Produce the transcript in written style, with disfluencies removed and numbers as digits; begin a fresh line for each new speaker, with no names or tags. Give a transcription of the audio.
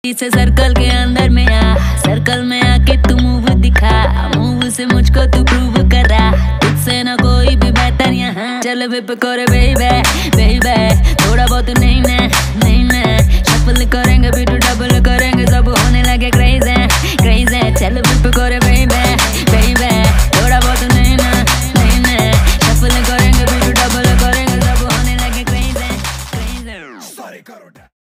इसे सर्कल के अंदर में आ, सर्कल में आके तू मूव दिखा, मूव से मुझको तू प्रूव करा, तुझसे ना कोई भी बेहतर यहाँ। चल विप कर बेबी बेबी, थोड़ा बहुत नहीं ना शफल कर